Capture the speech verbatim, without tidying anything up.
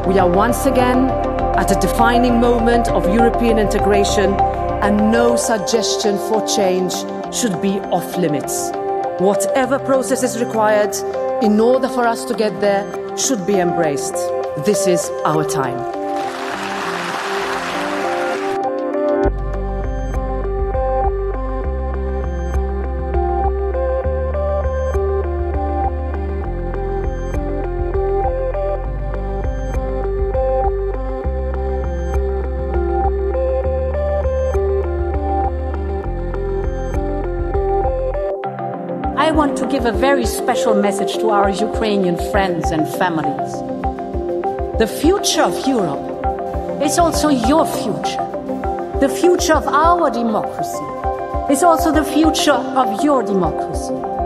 We are once again at a defining moment of European integration, and no suggestion for change should be off limits. Whatever process is required in order for us to get there should be embraced. This is our time. I want to give a very special message to our Ukrainian friends and families. The future of Europe is also your future. The future of our democracy is also the future of your democracy.